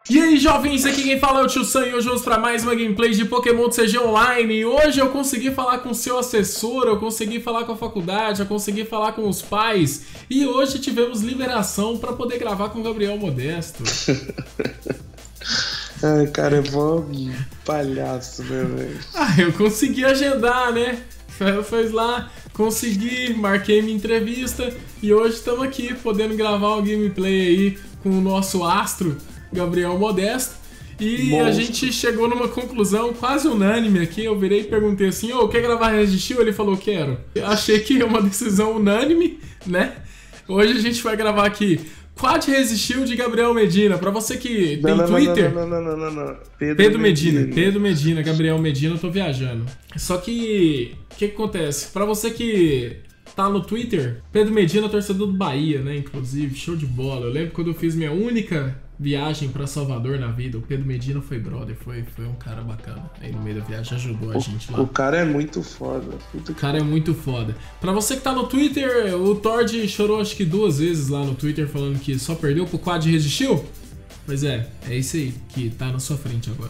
E aí, jovens, aqui quem fala é o Tio Sam e hoje vamos para mais uma gameplay de Pokémon TCG Online. E hoje eu consegui falar com o seu assessor, eu consegui falar com a faculdade, eu consegui falar com os pais. E hoje tivemos liberação para poder gravar com o Gabriel Modesto. Ai, cara, é bom palhaço, né, velho? Eu consegui agendar, né? Fez lá, consegui, marquei minha entrevista e hoje estamos aqui podendo gravar o gameplay aí com o nosso astro Gabriel Modesto. E Monstro. A gente chegou numa conclusão quase unânime aqui. Eu virei e perguntei assim: quer gravar Resistiu? Ele falou: quero. Eu achei que é uma decisão unânime, né? Hoje a gente vai gravar aqui Quad Resistiu de Gabriel Medina. Pra você que tem Twitter. Não. Pedro Medina, Gabriel Medina, eu tô viajando. Só que o que acontece? Pra você que tá no Twitter, Pedro Medina, torcedor do Bahia, né? Inclusive, show de bola. Eu lembro quando eu fiz minha única viagem pra Salvador na vida, o Pedro Medina foi brother, foi um cara bacana. Aí no meio da viagem ajudou a gente lá. O cara é muito foda. O cara é muito foda. Pra você que tá no Twitter, o Tord chorou acho que 2 vezes lá no Twitter falando que só perdeu pro Quad Resistiu. Pois é isso aí que tá na sua frente agora.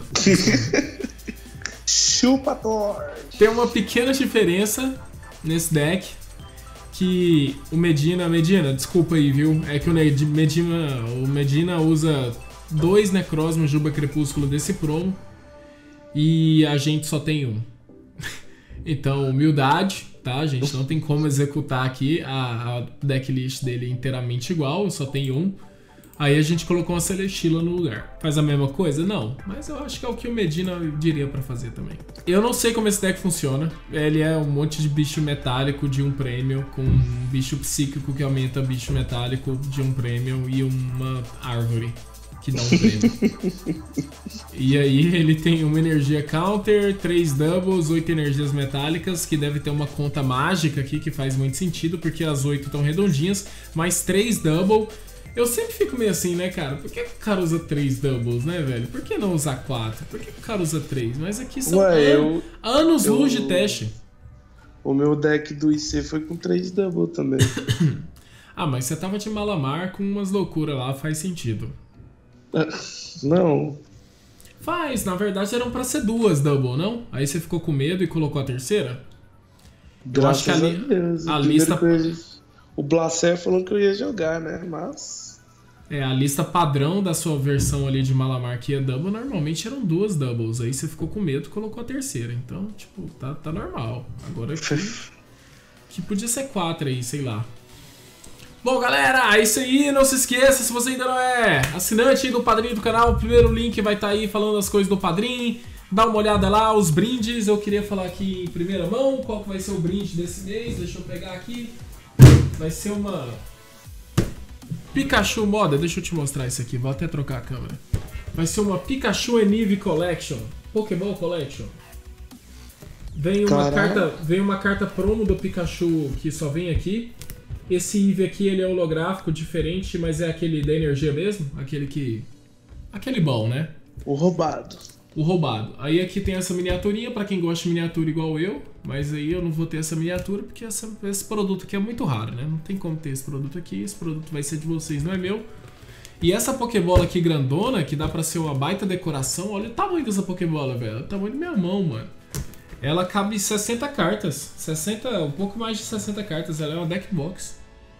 Chupa, Tord! Tem uma pequena diferença nesse deck. Que o Medina, desculpa aí, viu? É que o Medina usa 2 Necrozma Juba Crepúsculo desse promo e a gente só tem 1. Então, humildade, tá? A gente não tem como executar aqui a decklist dele inteiramente igual, só tem 1. Aí a gente colocou uma Celesteela no lugar. Faz a mesma coisa? Não. Mas eu acho que é o que o Medina diria pra fazer também. Eu não sei como esse deck funciona. Ele é um monte de bicho metálico de um prêmio, com um bicho psíquico que aumenta bicho metálico de um prêmio e uma árvore que dá um prêmio. E aí ele tem uma energia counter, 3 doubles, 8 energias metálicas, que deve ter uma conta mágica aqui que faz muito sentido, porque as 8 estão redondinhas, mais 3 double. Eu sempre fico meio assim, né, cara? Por que o cara usa 3 doubles, né, velho? Por que não usar 4? Por que o cara usa 3? Mas aqui são anos-luz de teste. O meu deck do IC foi com 3 doubles também. Mas você tava de Malamar com umas loucuras lá, faz sentido. Não. Faz, na verdade eram pra ser 2 double, não? Aí você ficou com medo e colocou a terceira? Eu acho que a lista... O Blacer falou que eu ia jogar, né? Mas... a lista padrão da sua versão ali de Malamar que ia double, normalmente eram 2 doubles. Aí você ficou com medo e colocou a terceira. Então, tipo, tá normal. Agora que podia ser 4 aí, sei lá. Bom, galera, é isso aí. Não se esqueça, se você ainda não é assinante do Padrinho do canal, o primeiro link vai estar aí falando as coisas do Padrinho. Dá uma olhada lá, os brindes. Eu queria falar aqui em primeira mão qual que vai ser o brinde desse mês. Deixa eu pegar aqui. Vai ser uma Pikachu Moda, deixa eu te mostrar isso aqui, vou até trocar a câmera. Vai ser uma Pikachu Eevee Collection, Pokémon Collection. Vem uma carta promo do Pikachu que só vem aqui. Esse Eevee aqui ele é holográfico, diferente, mas é aquele da energia mesmo, aquele bom, né? O roubado. Aí aqui tem essa miniaturinha, pra quem gosta de miniatura igual eu. Mas aí eu não vou ter essa miniatura, porque esse produto aqui é muito raro, né? Não tem como ter esse produto aqui, esse produto vai ser de vocês, não é meu. E essa Pokébola aqui grandona, que dá pra ser uma baita decoração, olha o tamanho dessa Pokébola, velho. Olha o tamanho da minha mão, mano. Ela cabe 60 cartas, um pouco mais de 60 cartas, ela é uma deck box.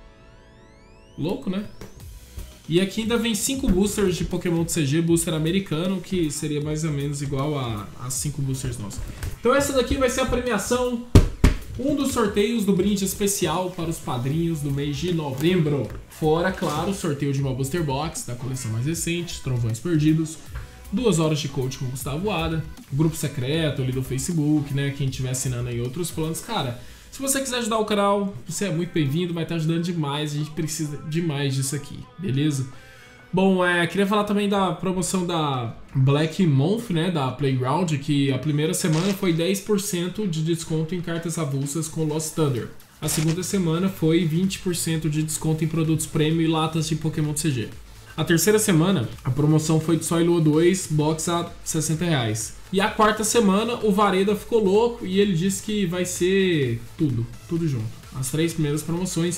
Louco, né? E aqui ainda vem 5 boosters de Pokémon TCG, booster americano, que seria mais ou menos igual a 5 boosters nossos. Então essa daqui vai ser a premiação, um dos sorteios do brinde especial para os padrinhos do mês de novembro. Fora, claro, o sorteio de uma booster box da coleção mais recente, Trovões Perdidos, 2 horas de coach com Gustavo Ada, grupo secreto ali do Facebook, né, quem estiver assinando aí outros planos, cara... Se você quiser ajudar o canal, você é muito bem-vindo, vai estar ajudando demais, a gente precisa demais disso aqui, beleza? Bom, queria falar também da promoção da Black Month, né, da Playground, que a primeira semana foi 10% de desconto em cartas avulsas com Lost Thunder. A segunda semana foi 20% de desconto em produtos premium e latas de Pokémon TCG. A terceira semana, a promoção foi de Sol e Lua 2, box a R$60. E a quarta semana, o Vareda ficou louco e ele disse que vai ser tudo junto. As 3 primeiras promoções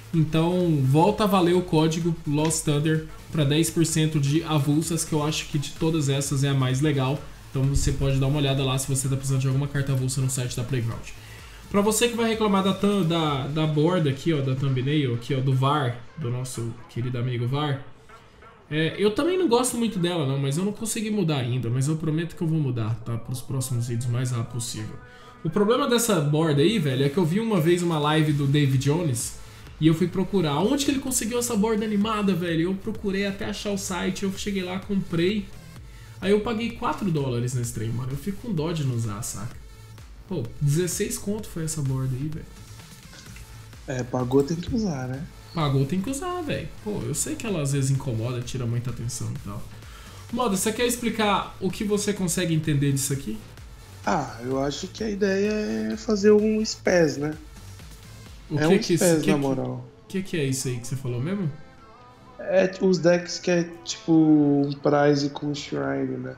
Então, volta a valer o código Lost Thunder para 10% de avulsas, que eu acho que de todas essas é a mais legal. Então você pode dar uma olhada lá se você está precisando de alguma carta avulsa no site da Playground. Para você que vai reclamar da borda aqui, ó, da thumbnail, aqui, ó, do VAR, do nosso querido amigo VAR, eu também não gosto muito dela, não, mas eu não consegui mudar ainda, mas eu prometo que eu vou mudar, tá? Para os próximos vídeos o mais rápido possível. O problema dessa borda aí, velho, é que eu vi uma vez uma live do David Jones e eu fui procurar onde que ele conseguiu essa borda animada, velho. Eu procurei até achar o site, eu cheguei lá, comprei. Aí eu paguei $4 nesse trem, mano. Eu fico com dó de não usar, saca? Pô, 16 conto foi essa borda aí, velho. Pagou tem que usar, né? Pagou tem que usar, velho. Pô, eu sei que ela às vezes incomoda, tira muita atenção e tal. Moda, você quer explicar o que você consegue entender disso aqui? Eu acho que a ideia é fazer um SPES, né? Um SPES, na moral. O que é isso aí que você falou mesmo? Os decks que é tipo um Prize com Shrine, né?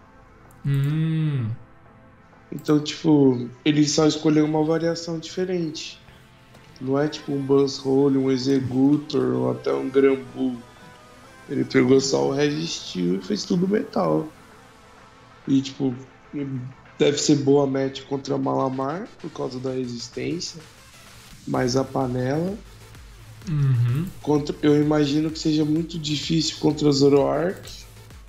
Então, tipo, ele só escolheu uma variação diferente. Não é tipo um Buzzhole, um Executor ou até um Granbull. Ele pegou só o Registeel e fez tudo metal. E, tipo, deve ser boa match contra Malamar por causa da resistência. Mas a panela. Eu imagino que seja muito difícil contra Zoroark.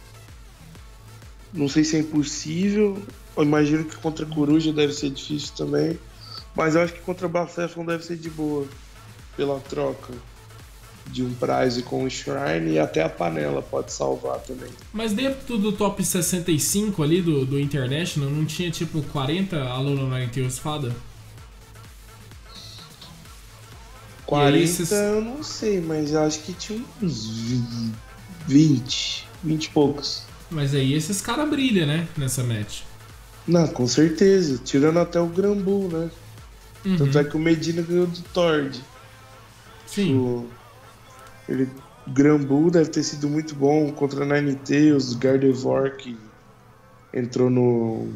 Não sei se é impossível. Eu imagino que contra Coruja deve ser difícil também. Mas eu acho que contra Baceflon deve ser de boa. Pela troca de um Prize com um Shrine e até a panela pode salvar também. Mas dentro do top 65 ali do International não tinha tipo 40 alunos na Inteus Fada? 40 eu não sei, mas eu acho que tinha uns 20 e poucos. Mas aí esses caras brilham, né, nessa match. Não, com certeza, tirando até o Granbull, né? Tanto é que o Medina ganhou do Tord. Sim. Tipo, Granbull deve ter sido muito bom contra Ninetales, Gardevoir que entrou no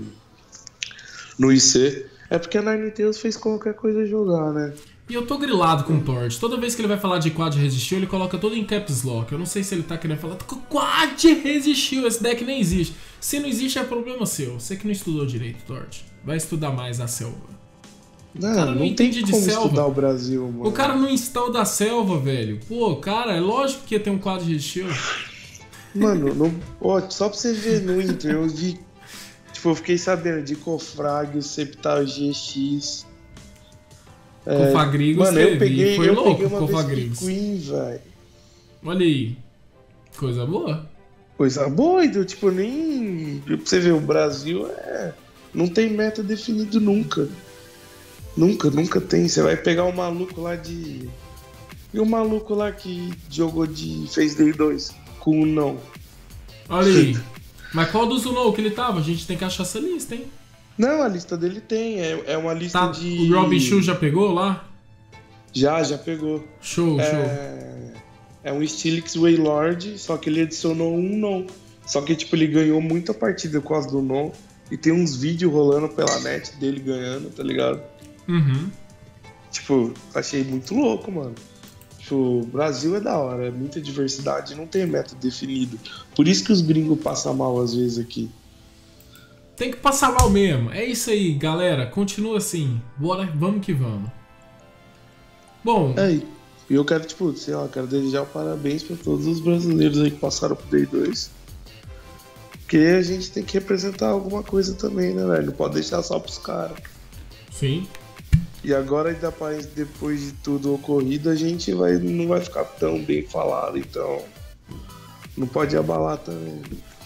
IC. É porque a Ninetales fez qualquer coisa jogar, né? E eu tô grilado com o Tord. Toda vez que ele vai falar de Quad Resistiu, ele coloca todo em Caps Lock. Eu não sei se ele tá querendo falar Quad Resistiu, esse deck nem existe. Se não existe é problema seu. Você que não estudou direito, Tord. Vai estudar mais a selva. Não, cara não entende de selva. Estudar o Brasil, mano. O cara não estuda a selva, velho. Pô, cara, é lógico que ia ter um quadro de estilo. Mano, só pra você ver no Inter, eu vi. Tipo, eu fiquei sabendo de Cofragio, Septal GX. Cofagrigo, mano, foi louco o Cofagrigo. Queen, velho. Olha aí. Coisa boa. Coisa boa, então, tipo, nem. Pra você ver, o Brasil não tem meta definido nunca. Nunca tem. Você vai pegar um maluco lá de. E o maluco lá que jogou fez Day 2 com o não. Olha aí. Mas qual dos Unou que ele tava? A gente tem que achar essa lista, hein? Não, a lista dele tem. É uma lista de. O Robin Shu já pegou lá? Já pegou. Show. É um Steelix Waylord, só que ele adicionou um não. Só que, tipo, ele ganhou muita partida por causa do não. E tem uns vídeos rolando pela net dele ganhando, tá ligado? Tipo, achei muito louco, mano. Tipo, o Brasil é da hora, é muita diversidade, não tem método definido. Por isso que os gringos passam mal às vezes aqui. Tem que passar mal mesmo. É isso aí, galera. Continua assim. Bora, vamos que vamos. Bom. E eu quero, tipo, sei lá, quero desejar parabéns pra todos os brasileiros aí que passaram pro Day 2. Porque a gente tem que representar alguma coisa também, né, velho? Não pode deixar só pros caras. Sim. E agora, ainda mais depois de tudo ocorrido, a gente não vai ficar tão bem falado, então não pode abalar também.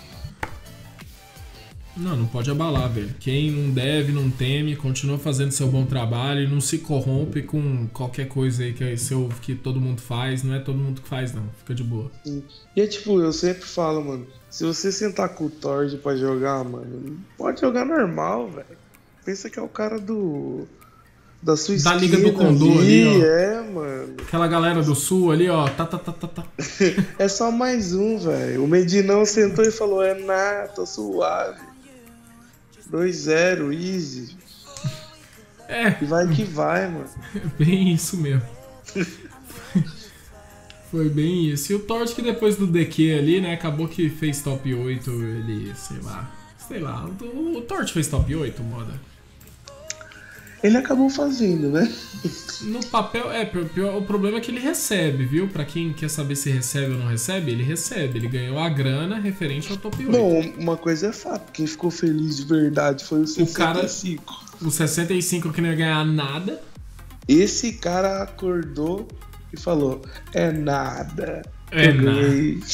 Não pode abalar, velho. Quem não deve, não teme, continua fazendo seu bom trabalho e não se corrompe com qualquer coisa aí que todo mundo faz. Não é todo mundo que faz, não. Fica de boa. Sim. E é tipo, eu sempre falo, mano, se você sentar com o Tord pra jogar, mano, pode jogar normal, velho. Pensa que é o cara da sua esquina. Da Liga do Condor ali, ó. Mano. Aquela galera do Sul ali, ó. Tá. É só mais um, velho. O Medinão sentou e falou, tô suave. 2-0, easy. E vai que vai, mano. Bem isso mesmo. Foi bem isso. E o Torch que depois do DQ ali, né, acabou que fez top 8, ele, sei lá, o Torch fez top 8, moda. Ele acabou fazendo, né? No papel, o problema é que ele recebe, viu? Pra quem quer saber se recebe ou não recebe, ele recebe. Ele ganhou a grana referente ao top 8. Bom, uma coisa é fato, quem ficou feliz de verdade foi o 65. O 65 que não ia ganhar nada. Esse cara acordou e falou, é nada. É nada.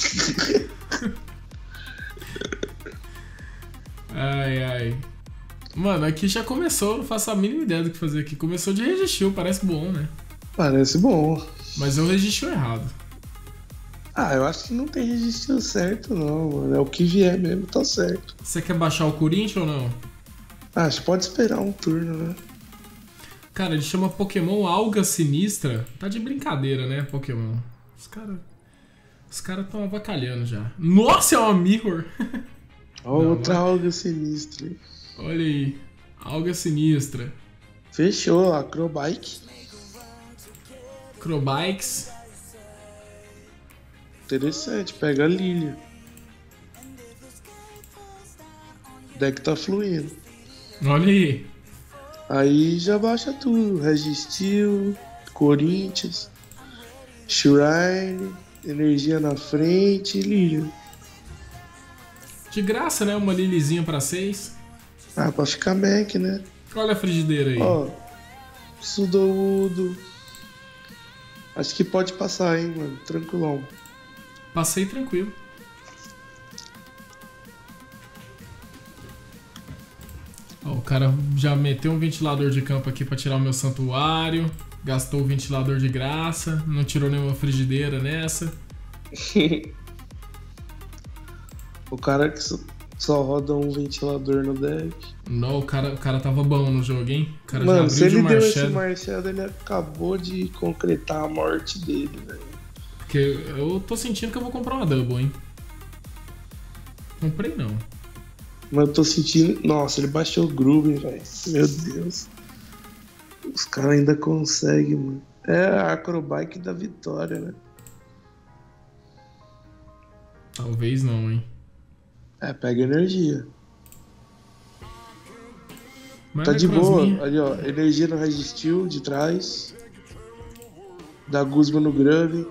Ai. Mano, aqui já começou, não faço a mínima ideia do que fazer aqui. Começou de registro, parece bom, né? Parece bom. Mas eu registro errado. Ah, eu acho que não tem registro certo não, mano. É o que vier mesmo, tá certo. Você quer baixar o Corinthians ou não? Ah, acho que pode esperar um turno, né? Cara, ele chama Pokémon Alga Sinistra. Tá de brincadeira, né, Pokémon? Os caras tão avacalhando já. Nossa, é uma Mirror! Outra alga sinistra. Olha aí, alga sinistra. Fechou, Acrobike. Crobikes. Interessante, pega a Lilia. O deck tá fluindo. Olha aí. Aí já baixa tudo. Registeel, Corinthians, Shrine, energia na frente e Lilia. De graça, né? Uma Lilizinha pra 6. Ah, pra ficar mec, né? Olha a frigideira aí. Ó, Sudowoodo. Acho que pode passar, hein, mano. Tranquilão. Passei tranquilo. Ó, o cara já meteu um ventilador de campo aqui pra tirar o meu santuário. Gastou o ventilador de graça. Não tirou nenhuma frigideira nessa. O cara que só roda um ventilador no deck. Não, o cara tava bom no jogo, hein? O cara Mano, já se abriu ele de deu esse Marshall. Marshall, ele acabou de concretar a morte dele, velho. Porque eu tô sentindo que eu vou comprar uma double, hein? Comprei não. Mas eu tô sentindo... Nossa, ele baixou o Groove, velho. Meu Deus. Os caras ainda conseguem, mano. É a Acrobike da vitória, né? Talvez não, hein? É, pega energia. Mas Tá de boa. Necrosminha- Ali, ó. Energia no Registeel de trás. Da Guzma no Grave.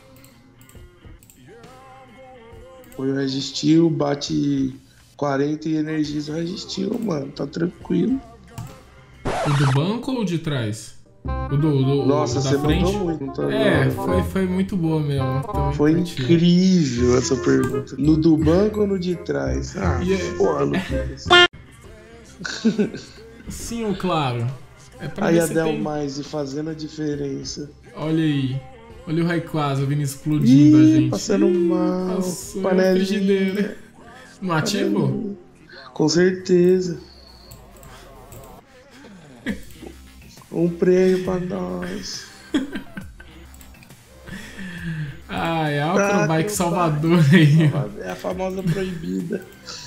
Põe o Registeel, bate 40 e energiza o Registeel, mano. Tá tranquilo. O do banco ou o de trás? O do Nossa, da você frente? mandou muito. Não tá É, não. foi muito boa mesmo. Também Foi curti. incrível essa pergunta. No do banco ou no de trás? Ah, Yeah. porra, Lucas. Sim ou claro? É pra Aí ver a se Del tem... Mais fazendo a diferença. Olha aí. Olha o Rayquaza vindo explodindo a gente. Passando mal. Passou a Panelinha. frigideira. No ativo? Panelinha. Com certeza. Um prêmio pra nós. Ai, a Tá, Acrobike meu Salvador aí. É a famosa proibida.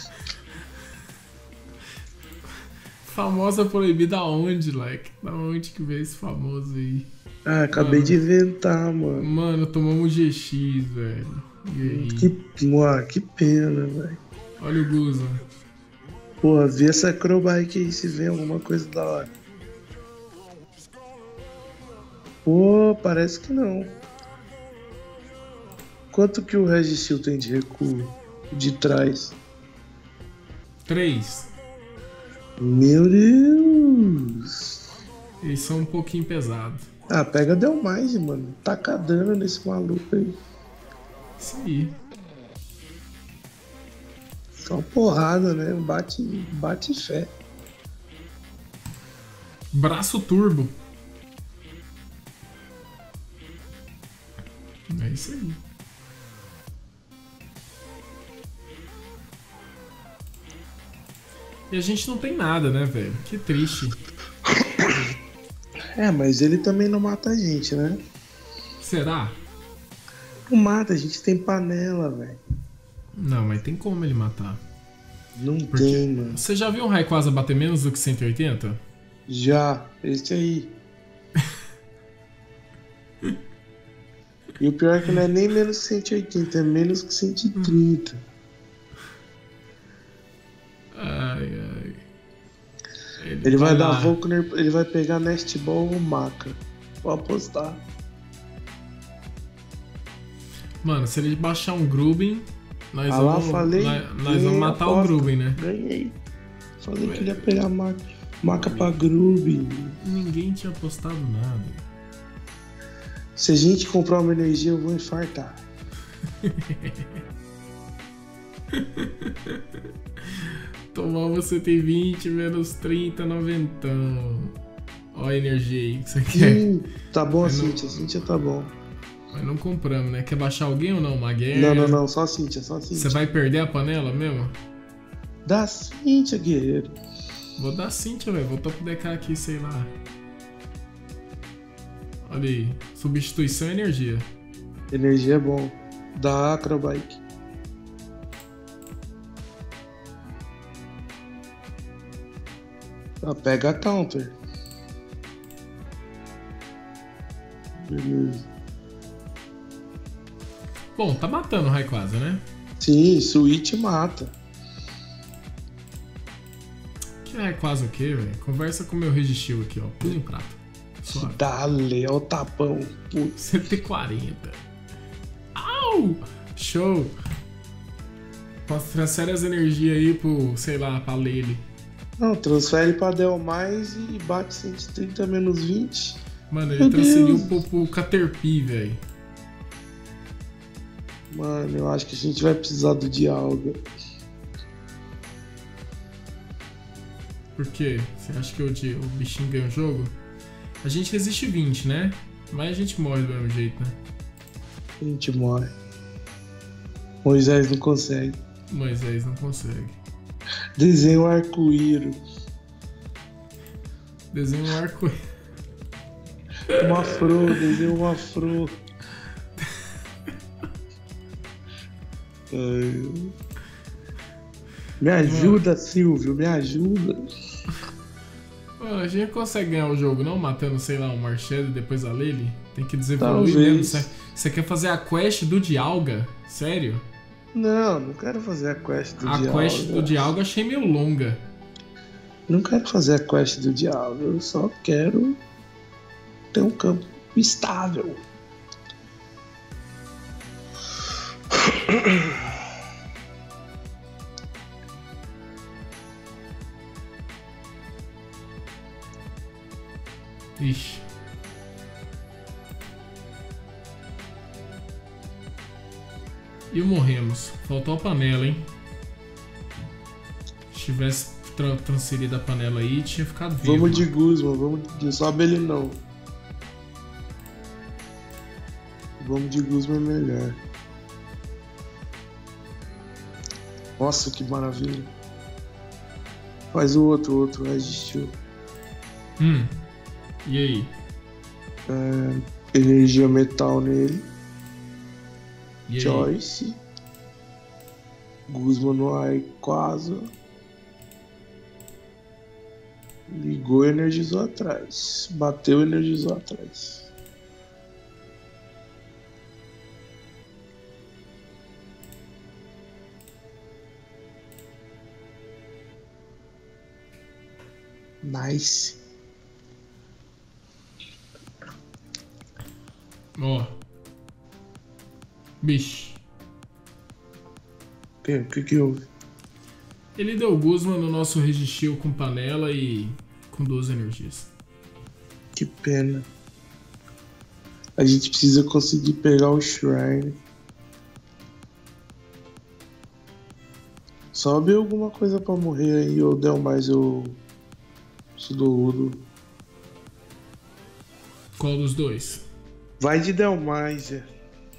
Famosa proibida aonde, like? Da onde que veio esse famoso aí? Ah, acabei de inventar, mano. Mano, tomamos GX, velho. E aí? Que pena, velho. Olha o Guza. Porra, vê essa Acrobike aí se vê alguma coisa da hora. Pô, parece que não. Quanto que o Registeel tem de recuo? De trás? 3. Meu Deus! Eles são um pouquinho pesados. Ah, pega Del Mais, mano. Taca dano nesse maluco aí. Isso aí. Só porrada, né? Bate fé. Braço turbo. É isso aí. E a gente não tem nada, né, velho? Que triste. É, mas ele também não mata a gente, né? Será? Não mata, a gente tem panela, velho. Não, mas tem como ele matar. Não Porque- tem, mano. Você já viu um Rayquaza bater menos do que 180? Já, esse aí. E o pior é que não é nem menos que 180, é menos que 130. Ai, ai. Ele vai dar lá. Volkner, ele vai pegar Nest Ball ou Maca. Vou apostar. Mano, se ele baixar um Grubin, nós Ah lá, vamos, falei. nós vamos matar o Grubin, né? Ganhei. Falei que ele ia pegar Maca pra Grubin. Ninguém tinha apostado nada. Se a gente comprar uma energia, eu vou infartar. Tomar você tem 20 menos 30, 90. Ó a energia aí que você quer. Tá bom a Mas não- Cintia, Cintia tá bom. Mas não compramos, né? Quer baixar alguém ou não? Uma guerra? Não, só a Cintia, só a Cintia. Você vai perder a panela mesmo? Dá Cintia, guerreiro. Vou dar Cintia, velho. Voltou pro DK aqui, sei lá. Olha aí. Substituição e energia. Energia é bom. Da Acrobike. Pega a counter. Beleza. Bom, tá matando o Rayquaza, né? Sim, Switch mata. Que Rayquaza o quê, velho? Conversa com o meu Registeel aqui, ó. Pula em prata. Suave. Dale, ó o tapão. Putz. 140. Au! Show! Transfere as energias aí pro, sei lá, pra Lele. Não, transfere pra Delmais e bate 130 menos 20. Mano, ele Meu transferiu Deus. pro Caterpie, velho. Mano, eu acho que a gente vai precisar do Dialga. Por quê? Você acha que o bichinho ganha o jogo? A gente resiste 20, né? Mas a gente morre do mesmo jeito, né? A gente morre. Moisés não consegue. Moisés não consegue. Desenha um arco-íris. Desenha um arco. Uma afro, desenha uma afro. Ai. Me ajuda, Silvio, me ajuda. Mano, a gente consegue ganhar o jogo não matando, sei lá, o Marshall e depois a Lele? Tem que desevoluir Talvez. mesmo. Você quer fazer a quest do Dialga? Sério? Não quero fazer a quest do A Dialga. quest do Dialga achei meio longa. Não quero fazer a quest do Dialga, eu só quero ter um campo estável. Ixi. E morremos. Faltou a panela, hein? Se tivesse transferido a panela aí, tinha ficado vivo. Vamos de Guzman, não sobe ele não. Vamos de Guzman melhor. Nossa, que maravilha. Faz o outro resistiu. E aí? Energia metal nele. E aí? Choice. Guzman no Rayquaza. Ligou e energizou atrás. Bateu e energizou atrás. Nice. Ó. Bicho. O que houve? Ele deu Guzman no nosso Registeel com panela e com 12 energias. Que pena. A gente precisa conseguir pegar o Shrine. Sobe alguma coisa pra morrer aí, ou deu mais o Sudoudo. Qual dos dois? Vai de Delmaiser.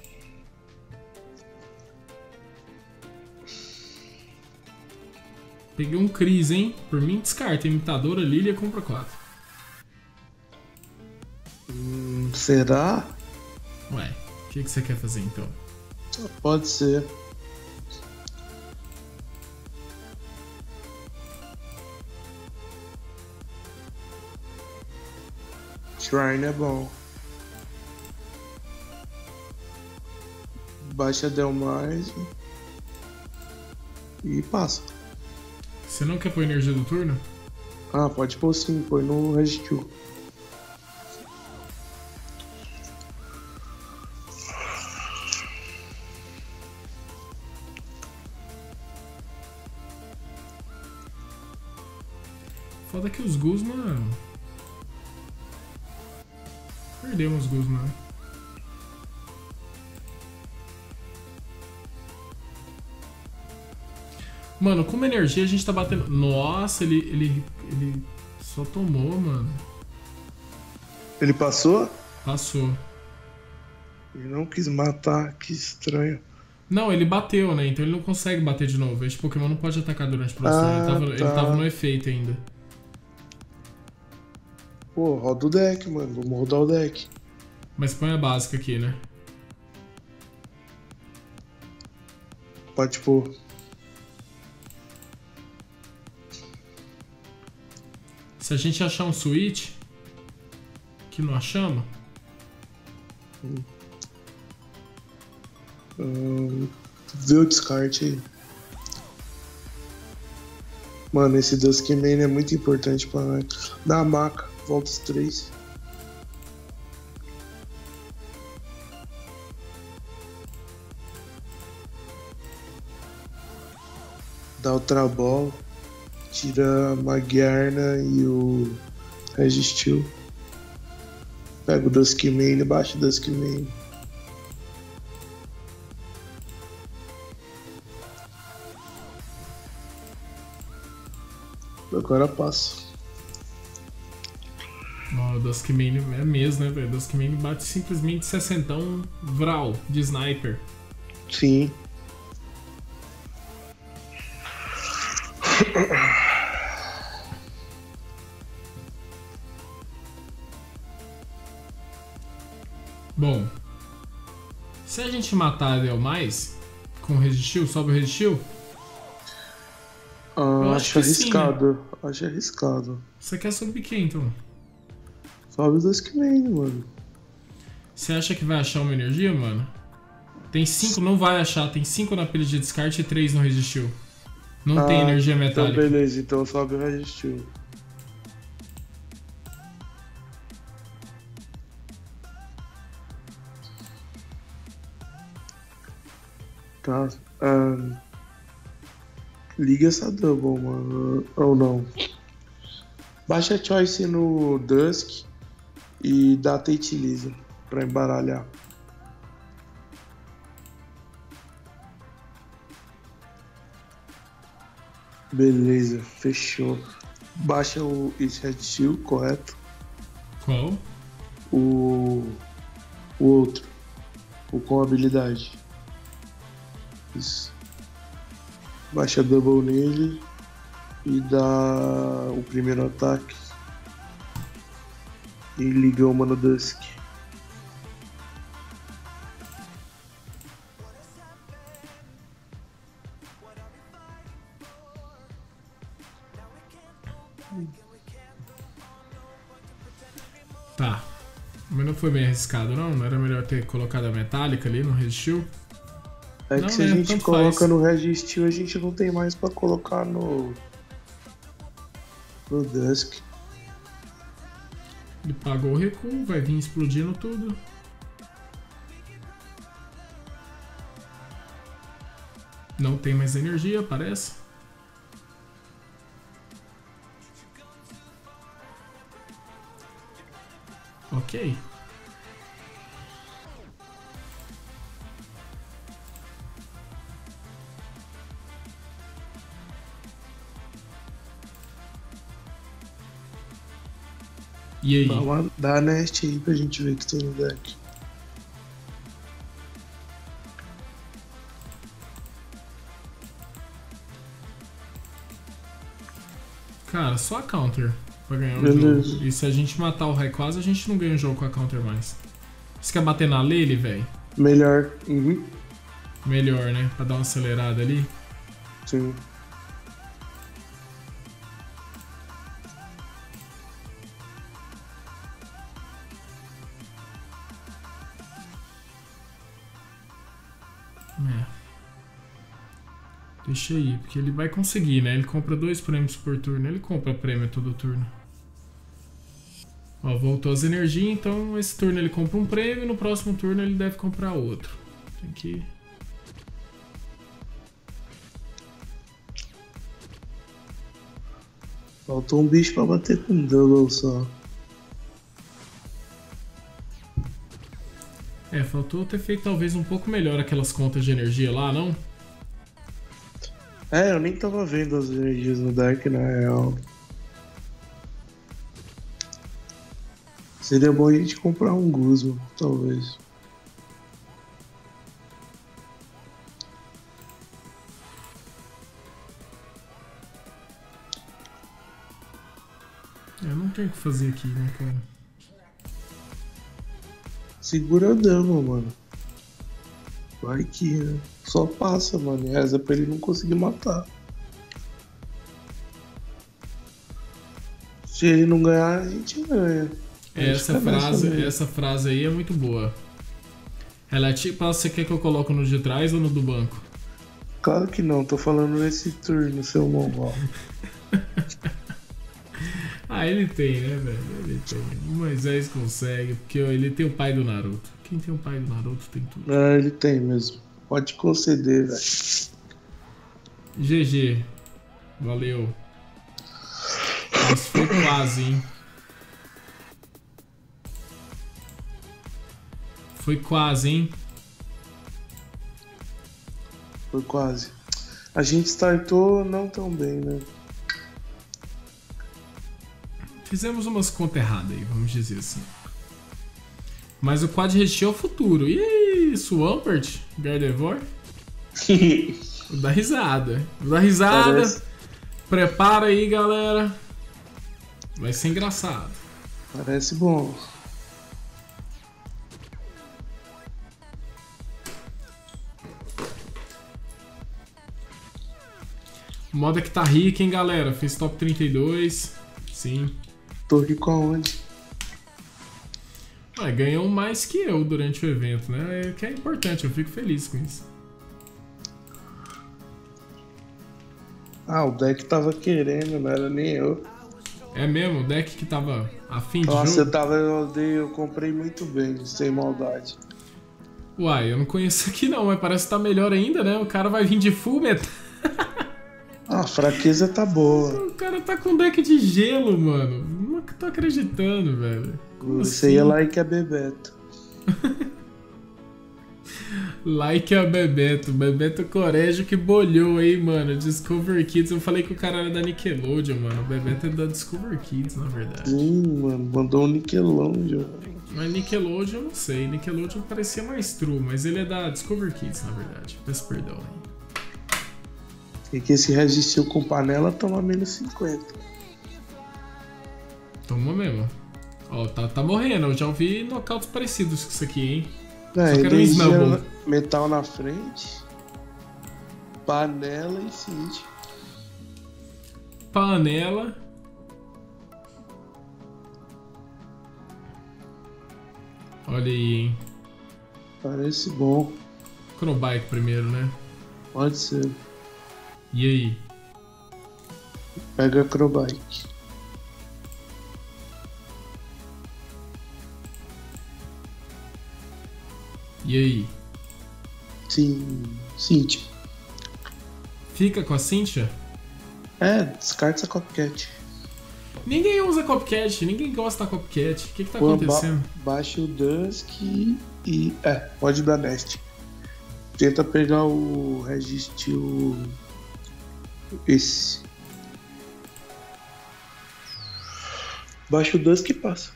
Peguei um Cris, hein? Por mim, descarta. Imitadora, Lilia, compra 4. Será? Ué, o que você quer fazer então? Pode ser. Shrine é bom. baixa Delmais e passa. Você não quer pôr energia do turno? Ah, pode pôr sim, põe no Rescue. Foda que os Gus, mano. Perdemos os Gus, mano. Mano, com uma energia a gente tá batendo. Nossa, ele só tomou, mano. Ele passou? Passou. Ele não quis matar, que estranho. Não, ele bateu, né? Então ele não consegue bater de novo. Esse Pokémon não pode atacar durante o processo. Ele tava no efeito ainda. Pô, roda o deck, mano. Vamos rodar o deck. Mas põe a básica aqui, né? Pode pôr. Se a gente achar um switch, que não achamos, Vê o descarte aí. Mano, esse Duskmane é muito importante pra nós. Dá a maca, volta os 3. Dá o Trabol. Tira a Magiarna e o Registeel. Pega o Duskmane, baixa o Duskmane. Agora passa. o Duskmane é mesmo, né, velho? Duskmane bate simplesmente 60 Vral de sniper. Sim. Bom, se a gente matar a Delmais com o Resistiu, sobe o Resistiu? Eu Acho arriscado. Sim, né? Acho arriscado. Você quer subir quem, então? Sobe o Duskmane, mano. Você acha que vai achar uma energia, mano? Tem 5, não vai achar. Tem 5 na pilha de descarte e 3 no Resistiu. Não tem energia metálica. Então beleza, então sobe o Resistiu. Tá. Liga essa double, mano. Ou não. Baixa a choice no Dusk e dá Tate Lisa pra embaralhar. Beleza, fechou. Baixa o Resistiu, correto? Qual? O outro. O com habilidade. Isso. Baixa double nele e dá o primeiro ataque. E liga uma no Dusk. Tá. Mas não foi bem arriscado, não? Não era melhor ter colocado a metálica ali no Resistiu? É Não, que se a né? gente Tanto coloca faz. no Resistiu, a gente não tem mais pra colocar no Dusk. Ele pagou o recuo, vai vir explodindo tudo. Não tem mais energia, parece. Ok. E aí? Dá a nest aí pra gente ver o que tem no deck. Cara, só a counter pra ganhar o Beleza. jogo. E se a gente matar o Rayquaza, a gente não ganha o jogo com a counter mais. Você quer bater na Lele, velho? Melhor. Uhum. Melhor, né? Pra dar uma acelerada ali. Sim. É. Deixa aí, porque ele vai conseguir, né? Ele compra 2 prêmios por turno. Ele compra prêmio todo turno. Ó, voltou as energias, então esse turno ele compra um prêmio e no próximo turno ele deve comprar outro. Tem que... Faltou um bicho pra bater com double só. É, faltou ter feito talvez um pouco melhor aquelas contas de energia lá, não? É, eu nem tava vendo as energias no deck, na real. Seria bom a gente comprar um Guzman, talvez. Eu não tenho o que fazer aqui, né, cara? Segura a dama, mano. Vai que, né? Só passa, mano. E reza pra ele não conseguir matar. Se ele não ganhar, a gente ganha. Essa frase aí é muito boa. Ela é tipo, você quer que eu coloque no de trás ou no do banco? Claro que não, tô falando nesse turno, seu mongol. Ah, ele tem, né, velho? Ele tem. O Moisés consegue, porque ó, ele tem o pai do Naruto. Quem tem o pai do Naruto tem tudo. Ah, ele tem mesmo. Pode conceder, velho. GG. Valeu. Mas foi quase, hein? Foi quase, hein? Foi quase. A gente startou não tão bem, né? Fizemos umas contas erradas aí, vamos dizer assim. Mas o quad recheio é o futuro. E aí, Swampert? Gardevoir? Vou dar risada. Vou dar risada. Parece... Prepara aí, galera. Vai ser engraçado. Parece bom. Moda que tá rica, hein, galera? Fez top 32. Sim. Tô aqui com aonde? Ué, ganhou mais que eu durante o evento, né? Que é importante, eu fico feliz com isso. Ah, o deck tava querendo, não era nem eu. É mesmo? O deck que tava afim de Nossa, jogo? eu comprei muito bem, sem maldade. Uai, eu não conheço aqui não, mas parece que tá melhor ainda, né? O cara vai vir de full metal. Ah, a fraqueza tá boa. O cara tá com deck de gelo, mano. Não tô acreditando, velho. Como Isso assim? aí é like a Bebeto. Like a Bebeto. Bebeto Corejo que bolhou aí, mano. Discover Kids. Eu falei que o cara era da Nickelodeon, mano. O Bebeto é da Discover Kids, na verdade. Sim, mano, mandou um Nickelodeon. Mas Nickelodeon eu não sei. Nickelodeon parecia mais true, mas ele é da Discover Kids, na verdade. Peço perdão aí. E que se resistiu com panela, toma menos 50. Toma mesmo. Ó, tá morrendo. Eu já ouvi nocautes parecidos com isso aqui, hein? É, Só que era um Snubble. Metal na frente, panela e Cindy. Panela. Olha aí, hein? Parece bom. Chrobike primeiro, né? Pode ser. E aí? Pega Acrobike. E aí? Sim. Cintia. Fica com a Cynthia? É, descarta essa Copcat. Ninguém usa Copcat, ninguém gosta da Copcat. O que tá acontecendo? Baixa o Dusk e... pode dar Nest. Tenta pegar o Registro... Esse. Baixa o Dusk e passa.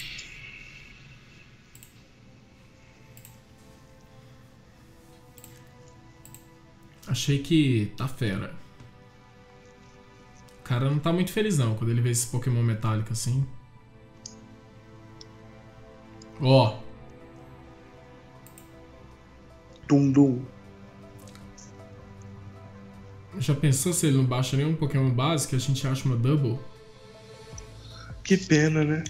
Achei que tá fera. O cara não tá muito feliz não quando ele vê esse Pokémon metálico assim. Ó. Dum. Já pensou se ele não baixa nenhum Pokémon básico e a gente acha uma Double? Que pena, né?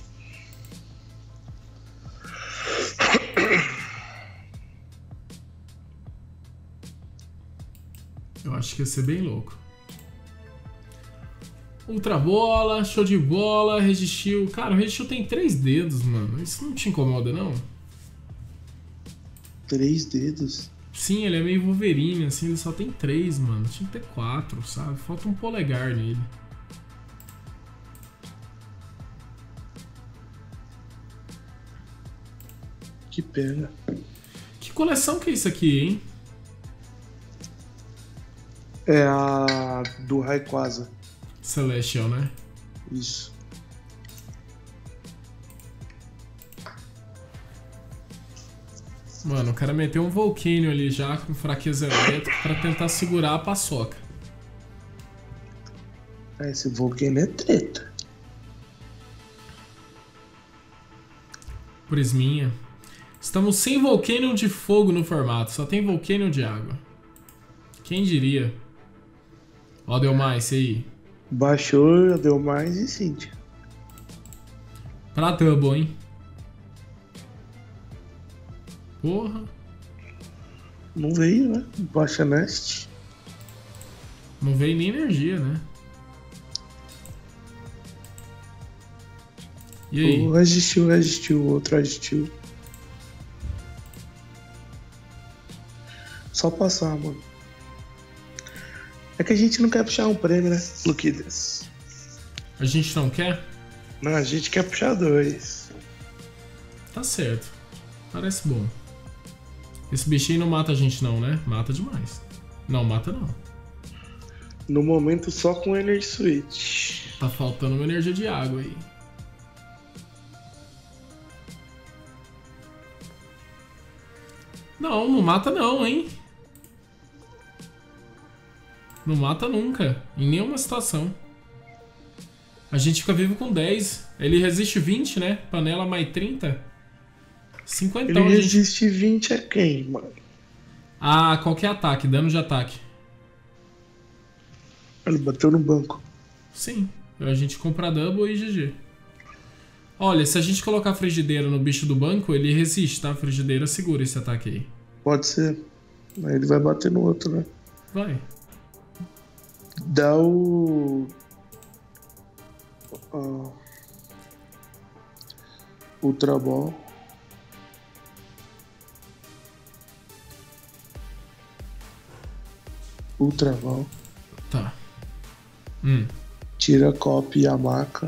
acho que ia ser bem louco. Ultra bola, show de bola, resistiu. Cara, o resistiu tem 3 dedos, mano. Isso não te incomoda, não? 3 dedos? Sim, ele é meio Wolverine, assim, ele só tem 3, mano. Tinha que ter 4, sabe? Falta um polegar nele. Que pena. Que coleção que é isso aqui, hein? É a do Rayquaza. Celestial, né? Isso. Mano, o cara meteu um Volcanion ali já com fraqueza elétrica pra tentar segurar a paçoca. Esse Volcano é treta. Prisminha. Estamos sem Volcanion de fogo no formato, só tem Volcanion de água. Quem diria? Ó, deu mais, esse aí. Baixou, deu mais e Cynthia. Pra double, hein? Porra. Não veio, né? Baixa Nest. Não veio nem energia, né? E aí? Um resistiu, o outro resistiu. Só passar, mano. É que a gente não quer puxar um prêmio, né? Luquidas. A gente não quer? Não, a gente quer puxar 2. Tá certo. Parece bom. Esse bichinho não mata a gente não, né? Mata demais. Não, mata não. No momento só com Energy Switch. Tá faltando uma energia de água aí. Não, não mata não, hein? Não mata nunca. Em nenhuma situação. A gente fica vivo com 10. Ele resiste 20, né? Panela mais 30. 50 Ele resiste 20 a quem, mano? Ah, qualquer ataque. Dano de ataque. Ele bateu no banco. Sim. A gente compra double e GG. Olha, se a gente colocar a frigideira no bicho do banco, ele resiste, tá? A frigideira segura esse ataque aí. Pode ser. Aí ele vai bater no outro, né? Vai. Dá o... Ultra Ball. Ultra Ball. Tá. Tira a copy e a maca.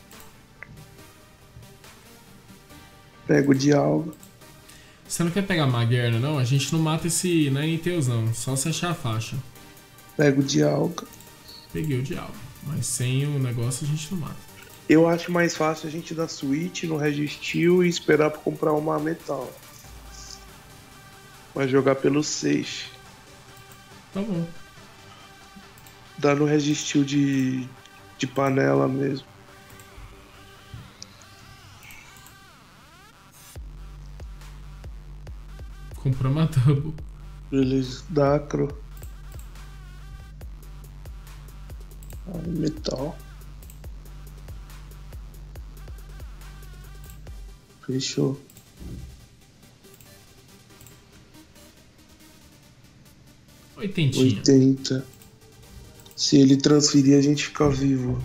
Pega o Dialga. Você não quer pegar a Maguerna, não? A gente não mata esse Ninetales, não. Só se achar a faixa. Pega o Dialga. Peguei o diabo. Mas sem o negócio a gente não mata. Eu acho mais fácil a gente dar switch no Resistil e esperar pra comprar uma metal. Vai jogar pelo 6. Tá bom. Dá no Resistil de panela mesmo. Comprou uma double. Beleza. Dacro. Metal. Fechou. Oitentinha. 80. Se ele transferir, a gente fica vivo.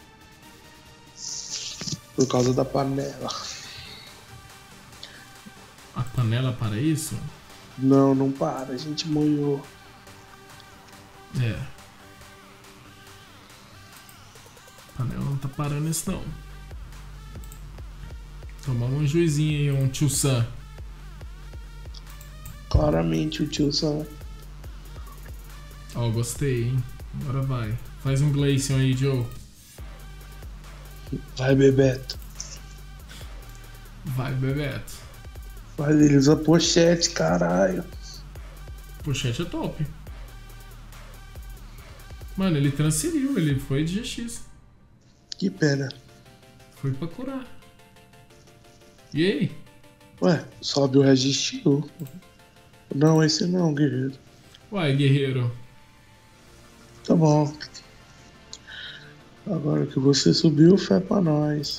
Por causa da panela. A panela para isso? Não, não para. A gente moiou. É. A panela não tá parando isso não. Tomar um juizinho aí, um tio Sam. Claramente o tio Sam. Ó, gostei, hein? Agora vai. Faz um Glaceon aí, Joe. Vai, Bebeto. Vai, Bebeto. Vai, ele usa pochete, caralho. Pochete é top. Mano, ele transferiu, ele foi de GX. Que pena. Foi pra curar. E aí? Ué, sobe o Resistiu. Não, esse não, guerreiro. Uai, guerreiro. Tá bom. Agora que você subiu, fé pra nós.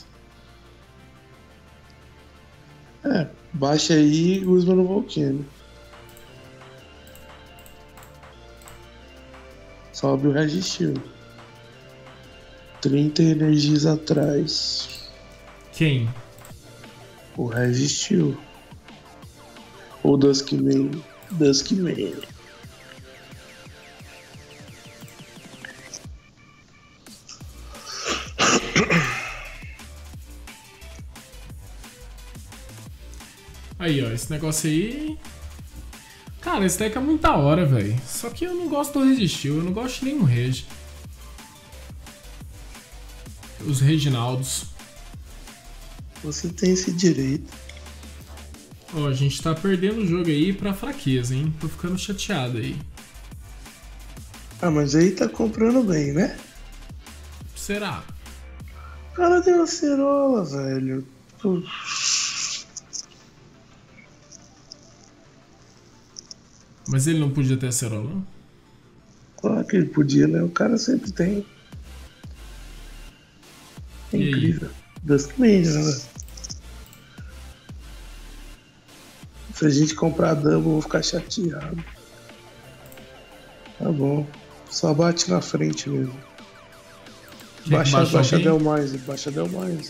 É, baixa aí e usa no Volcano. Sobe o Registeel. 30 energias atrás. Quem? O Registeel. Ou Duskmane. Duskmane. Aí, ó, esse negócio aí... Cara, esse deck é muito da hora, velho. Só que eu não gosto do Registeel, eu não gosto de nenhum Reg. Os Reginaldos. Você tem esse direito. Ó, a gente tá perdendo o jogo aí pra fraqueza, hein? Tô ficando chateado aí. Ah, mas aí tá comprando bem, né? Será? O cara deu uma cerola, velho. Mas ele não podia ter acerola, não? Claro que ele podia, né? O cara sempre tem. É incrível. Duskmane, né, velho? Se a gente comprar double, eu vou ficar chateado. Tá bom. Só bate na frente mesmo. Baixa Del mais, baixa Del mais.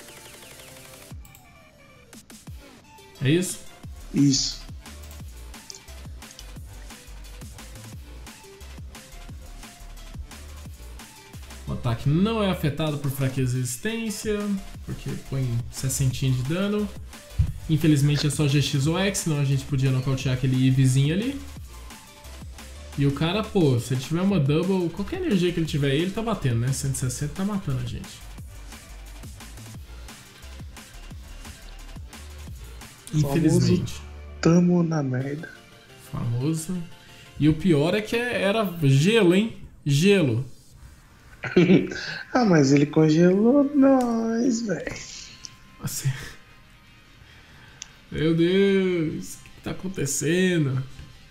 É isso? Isso. O ataque não é afetado por fraqueza e resistência, porque põe 60 de dano. Infelizmente é só GX ou X, senão a gente podia nocautear aquele Eeveezinho ali. E o cara, pô, se ele tiver uma double, qualquer energia que ele tiver aí, ele tá batendo, né? 160 tá matando a gente. Infelizmente. Famoso, tamo na merda. Famoso. E o pior é que era gelo, hein? Gelo. Ah, mas ele congelou nós, velho. Assim... Meu Deus, o que tá acontecendo?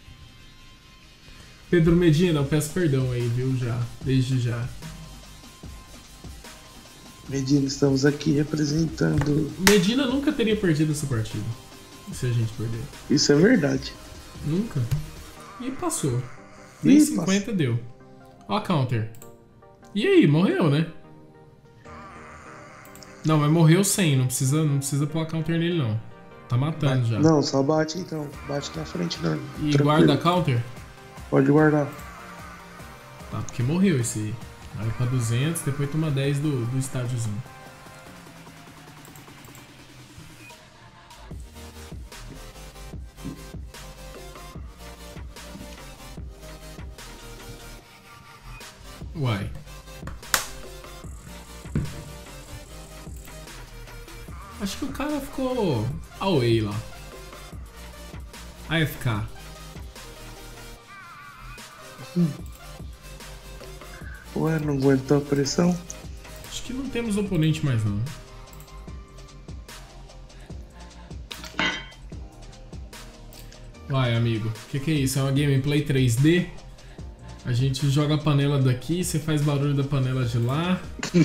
Pedro Medina, eu peço perdão aí, viu? Já, desde já. Medina, estamos aqui representando. Medina nunca teria perdido essa partida. Se a gente perder. Isso é verdade. Nunca. E passou. Nem 50 passou. Deu. Ó a counter. E aí, morreu, né? Não, mas morreu sem, não precisa pôr a counter nele não. Tá matando já. Não, só bate então. Bate na frente, né? E tranquilo. Guarda a counter? Pode guardar. Tá, porque morreu esse aí. Vai pra 200, depois toma 10 do estádiozinho. Uai. Acho que o cara ficou away lá. AFK. Ué, não aguentou a pressão? Acho que não temos oponente mais não. Vai, amigo. Que é isso? É uma gameplay 3D? A gente joga a panela daqui, você faz barulho da panela de lá.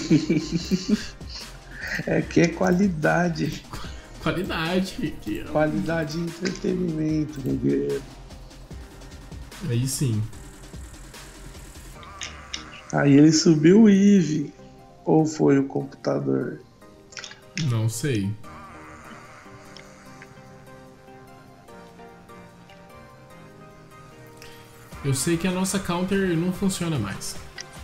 É que é qualidade. Qualidade. Qualidade de entretenimento, meu guerreiro. Aí sim. Aí ele subiu o Eve. Ou foi o computador? Não sei. Eu sei que a nossa counter não funciona mais.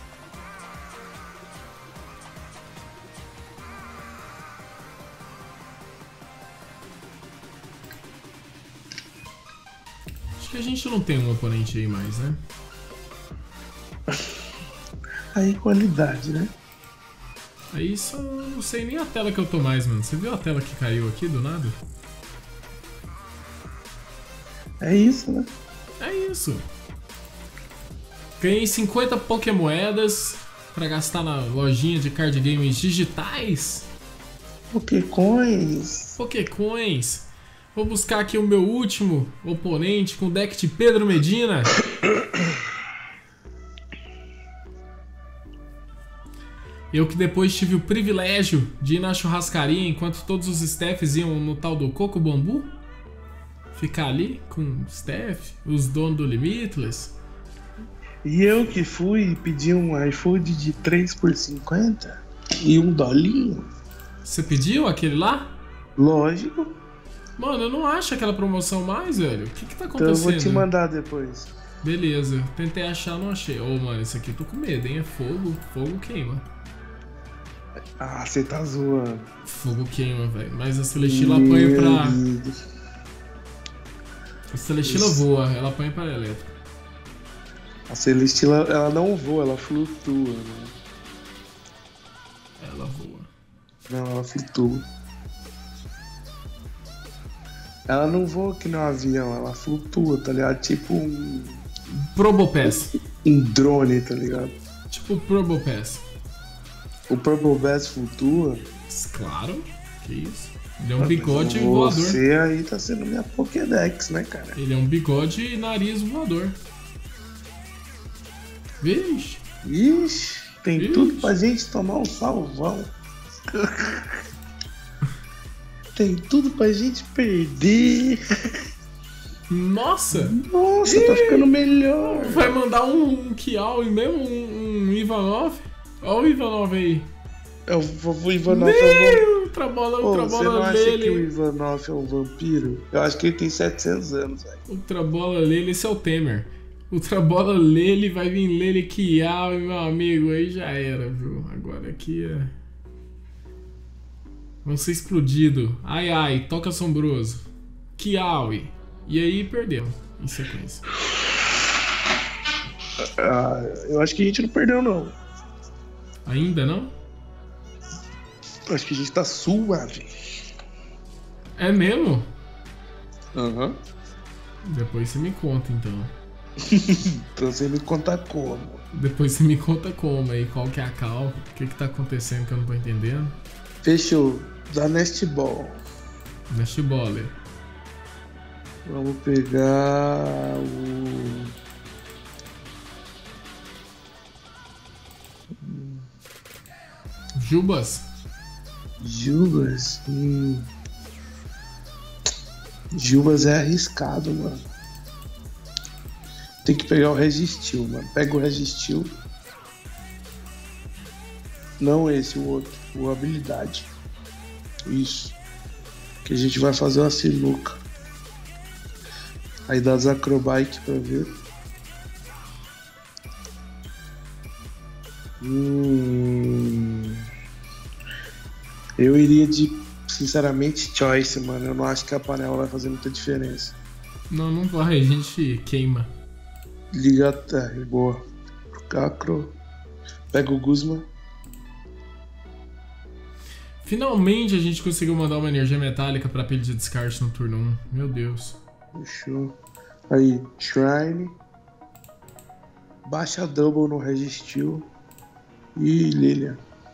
Acho que a gente não tem um oponente aí mais, né? Aí qualidade, né? Aí só não sei nem a tela que eu tô mais, mano. Você viu a tela que caiu aqui do nada? É isso, né? É isso. Ganhei 50 Pokémoedas pra gastar na lojinha de card games digitais. Pokécoins. Pokécoins. Vou buscar aqui o meu último oponente com o deck de Pedro Medina. Eu que depois tive o privilégio de ir na churrascaria enquanto todos os staffs iam no tal do Coco Bambu. Ficar ali com o staff, os donos do Limitless. E eu que fui pedir um iFood de 3 por 50 e um dolinho. Você pediu aquele lá? Lógico. Mano, eu não acho aquela promoção mais, velho. O que tá Então eu acontecendo? vou te mandar depois. Beleza, tentei achar, não achei. Ô, mano, esse aqui eu tô com medo, hein? É fogo, fogo queima. Ah, você tá zoando. Fogo queima, velho. Mas a Celestila apanha pra... A Celestila voa, ela apanha pra elétrica. A Celestila, ela não voa, ela flutua, né? Ela voa. Não, ela flutua. Ela não voa que nem um avião, ela flutua, tá ligado? Tipo um Probopass. drone, tá ligado? Tipo Probopass. O Purple Bass flutua. Claro, que isso. Ele é um bigode voador. Você aí tá sendo minha Pokédex, né, cara? Ele é um bigode e nariz voador. Vixe. Ixi, tem tudo pra gente tomar um salvão. Tem tudo pra gente perder. Nossa! Nossa, tá ficando melhor. Vai mandar um Kial e mesmo um Ivanov? Olha o Ivanov aí. O Ivanov Outra bola você não acha Lele. que o Ivanov é um vampiro? Eu acho que ele tem 700 anos, velho. Outra bola Lele, esse é o Temer. Outra bola Lele, vai vir Lele Kial e meu amigo, aí já era, viu? Agora aqui é... Vão ser explodido. Ai, ai, toca assombroso. Kiawe. E aí perdemos, em sequência. Ah, eu acho que a gente não perdeu, não. Ainda não? Eu acho que a gente tá suave. É mesmo? Aham. Depois você me conta, então. Então você me conta como. Depois você me conta como aí, qual que é a cal, o que tá acontecendo que eu não tô entendendo. Fechou. Da Nest Ball. Nest Baller. Vamos pegar o... Jubas. Jubas. Jubas é arriscado, mano. Tem que pegar o Resistil, mano. Pega o Resistil. Não esse, o outro. O Habilidade. Isso. Que a gente vai fazer uma sinuca. Aí dá as acrobike pra ver. Eu iria de, sinceramente, Choice, mano. Eu não acho que a panela vai fazer muita diferença. Não, não vai, a gente queima. Liga até, boa. Cacro. Pega o Guzman. Finalmente a gente conseguiu mandar uma energia metálica pra pilha de descarte no turno 1. Meu Deus. Fechou. Aí, Shrine. Baixa Double no Resistil. E Lilian.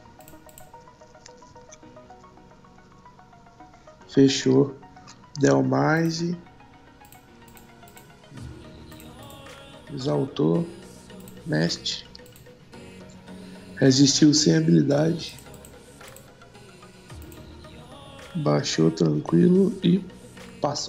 Fechou. Delmise. Exaltou. Nest. Resistiu sem habilidade. Baixou tranquilo e passou.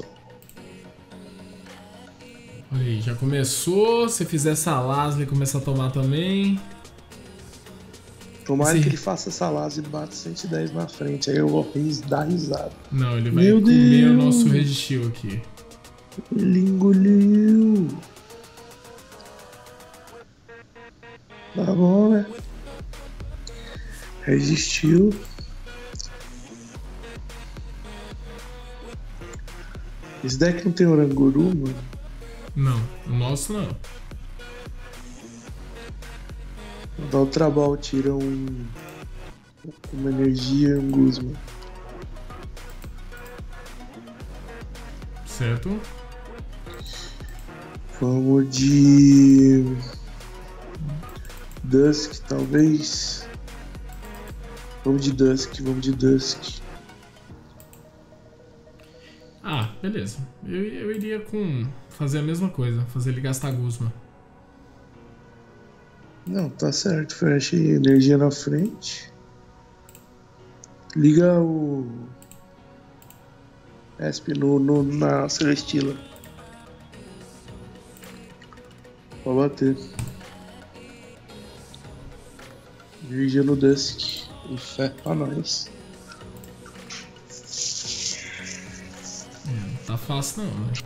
Olha aí, já começou. Se fizer Salazar, ele começa a tomar também. Tomara que ele faça Salazar e bata 110 na frente. Aí eu vou dar risada. Não, ele vai Meu comer Deus. o nosso Resistil aqui. Ele engoliu. Tá bom, né? Resistiu. Esse deck não tem Oranguru, mano? Não, o nosso não. Dá o Trabal, tira uma energia e um Guzman. Certo? Vamos de... Dusk, talvez. Vamos de Dusk. Ah, beleza. Eu iria fazer a mesma coisa, fazer ele gastar Guzman. Não, tá certo. Fecha energia na frente. Liga o... Esp na Celestila. Pode bater. Energia no Dusk. E fé pra nós. Não tá fácil não, né?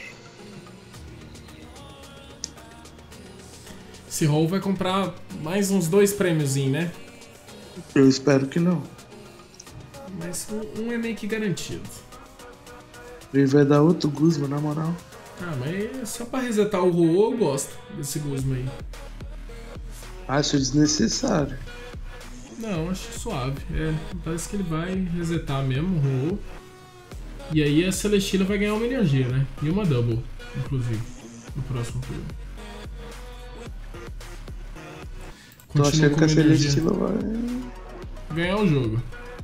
Esse roll vai comprar mais uns 2 prêmiozinhos, né? Eu espero que não. Mas um é meio que garantido. Ele vai dar outro Guzma, na moral. Ah, mas só pra resetar o roll eu gosto desse Guzma aí. Acho desnecessário. Não, acho suave. Parece que ele vai resetar mesmo o roll. E aí a Celestina vai ganhar uma energia, né? E uma double, inclusive, no próximo turno. Tô achando que a Celestina vai ganhar o jogo.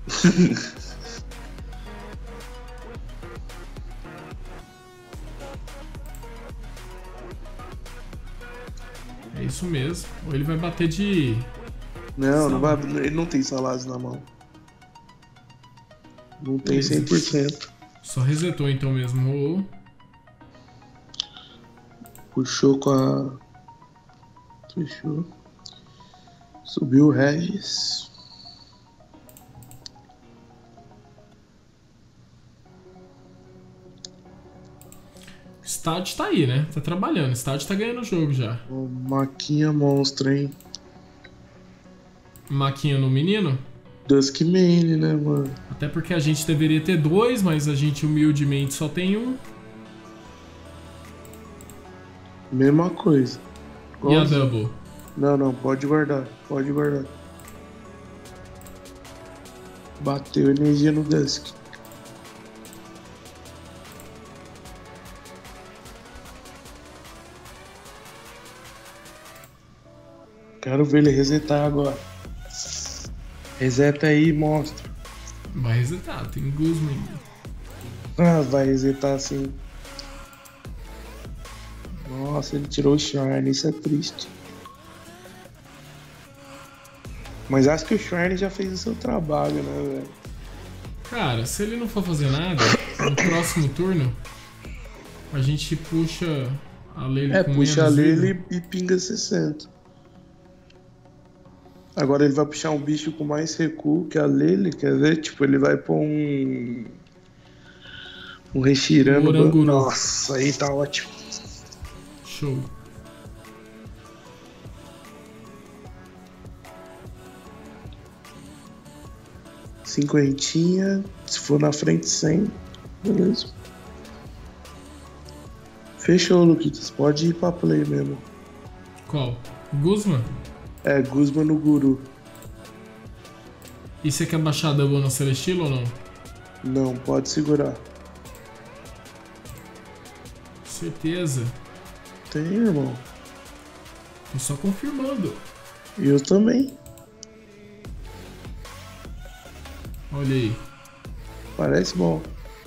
É isso mesmo. Ou ele vai bater de... Não vai. Ele não tem Salazar na mão. Não tem 100%. Só resetou então mesmo o... Puxou com a... Fechou. Subiu o Regis. O Stad tá aí, né? Tá trabalhando. O Stad tá ganhando o jogo já. O Maquinha monstro, hein? Maquinha no menino? Duskmane, né, mano? Até porque a gente deveria ter 2, mas a gente humildemente só tem 1. Mesma coisa. E a double? Não, pode guardar. Pode guardar. Bateu energia no Dusk. Quero ver ele resetar agora. Reseta aí e mostra. Vai resetar, tem Guzman ainda. Ah, vai resetar sim. Nossa, ele tirou o Shrine, isso é triste. Mas acho que o Shrine já fez o seu trabalho, né, velho? Cara, se ele não for fazer nada, no próximo turno, a gente puxa a Lele com menos puxa a Lele vida. e pinga 60. Agora ele vai puxar um bicho com mais recuo que a Lele, quer ver? Tipo, ele vai pôr um Reshirano. Nossa, aí tá ótimo. Show. Cinquentinha, se for na frente 100, beleza. Fechou, Luquitas, pode ir pra play mesmo. Qual? Guzman? Guzman no Guru. E você quer baixar a double na Celestila ou não? Não, pode segurar. Certeza. Tem, irmão. Tô só confirmando. Eu também. Olha aí. Parece bom.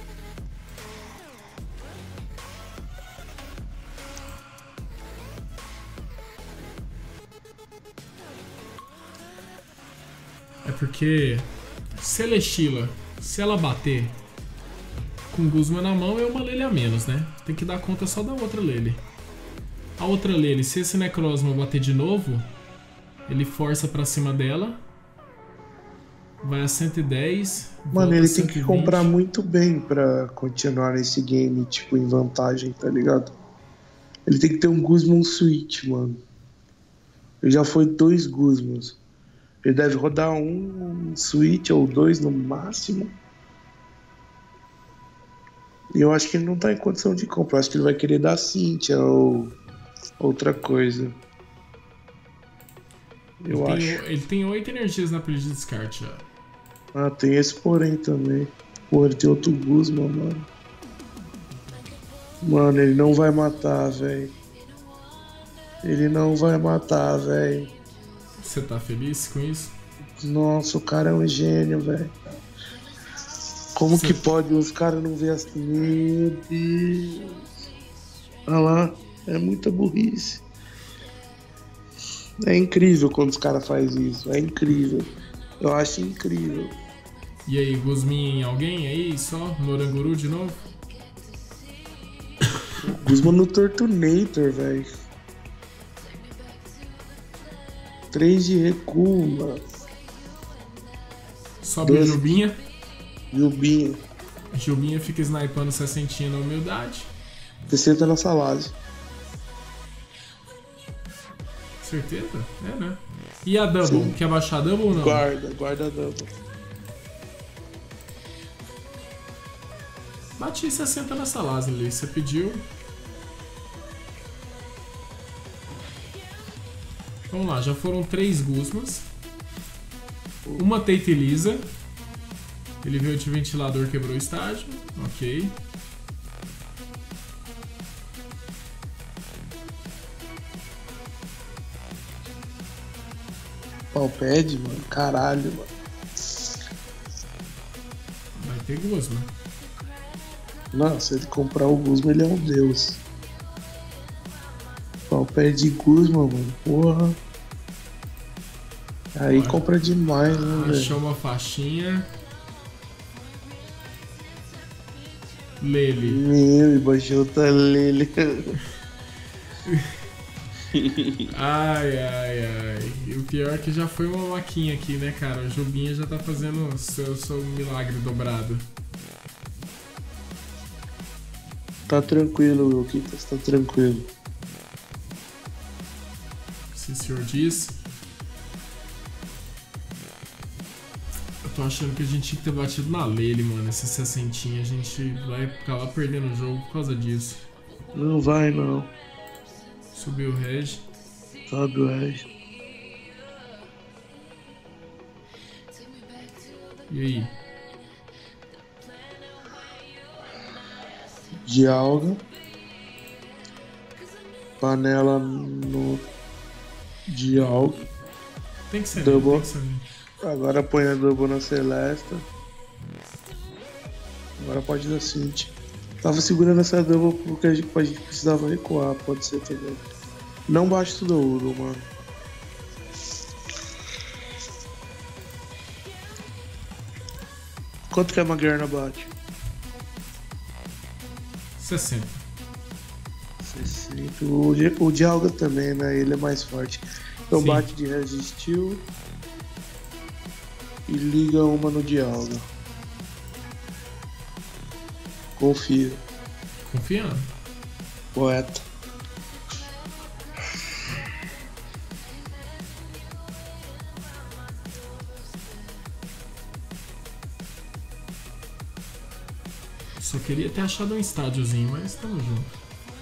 É porque Celestila, se ela bater com Guzman na mão, é uma Lele a menos, né? Tem que dar conta só da outra Lele. A outra Lele, se esse Necrozma bater de novo, ele força pra cima dela. Vai a 110. Mano, ele tem 120. que comprar muito bem pra continuar nesse game, tipo, em vantagem, tá ligado? Ele tem que ter um Guzman Switch, mano. Ele já foi 2 Guzmans. Ele deve rodar um Switch ou 2 no máximo. E eu acho que ele não tá em condição de comprar. Eu acho que ele vai querer dar Cynthia ou outra coisa. Ele tem 8 energias na pilha de descarte já. Ah, tem esse porém também. Pô, ele tem outro Guzman, mano. Mano, ele não vai matar, velho. Ele não vai matar, velho. Você tá feliz com isso? Nossa, o cara é um gênio, velho. Como que pode os caras não ver assim? Meu Deus. Olha lá, é muita burrice. É incrível quando os caras fazem isso. É incrível. Eu acho incrível. E aí, Guzmin em alguém aí só? No Oranguru de novo? Guzman no Tortunator, velho. 3 de recuo, mano. Sobe o Jubinha. Jubinha. Jubinha fica snipando 60 na humildade. 60 na Salazzi. Certeza? É, né? E a Double? Sim. Quer baixar a Double ou não? Guarda a Double. Bati 60 na Salazzi ali, você pediu. Vamos lá, já foram 3 Guzmas. Uma Tate Elisa. Ele veio de ventilador, quebrou o estágio. Ok. Palped, mano. Caralho, mano. Vai ter Guzma. Não, se ele comprar o Guzma, ele é um deus. Palped de Guzma, mano. Porra. Aí Olha. compra demais, né, velho? Achou uma faixinha. Lele. Meu, e baixou outra Lele. Ai. E o pior é que já foi uma maquinha aqui, né, cara? O Jubinha já tá fazendo seu milagre dobrado. Tá tranquilo, meu Kitas, tá tranquilo. Se o senhor diz. Eu tô achando que a gente tinha que ter batido na Lele, mano. Esse 60, a gente vai acabar perdendo o jogo por causa disso. Não vai, não. Subiu o Reg. Sobe o Reg. E aí? De alga. Panela no... de alga. Tem que ser Double. tem que ser. Agora põe a Double na Celesta. Agora pode dar Cinti. Tava segurando essa Double porque a gente precisava recuar, pode ser também. Não baixa tudo ouro, mano. Quanto que a Maguerna bate? 60. 60. O de alga também, né? Ele é mais forte. Então Sim. bate de resistiu e liga uma no de alga. Confia. Confiando. Poeta. Só queria ter achado um estádiozinho, mas tamo junto.